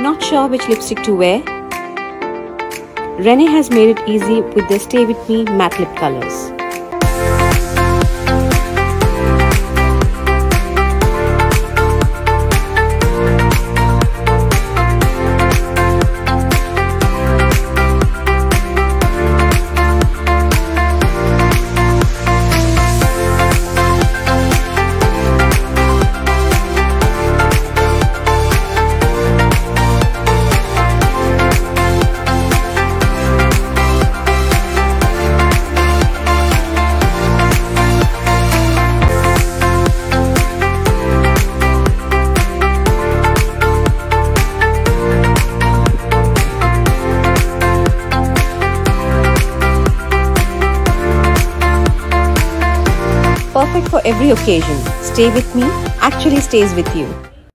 Not sure which lipstick to wear? Renee has made it easy with the Stay With Me matte lip colors. Perfect for every occasion. Stay With Me actually stays with you.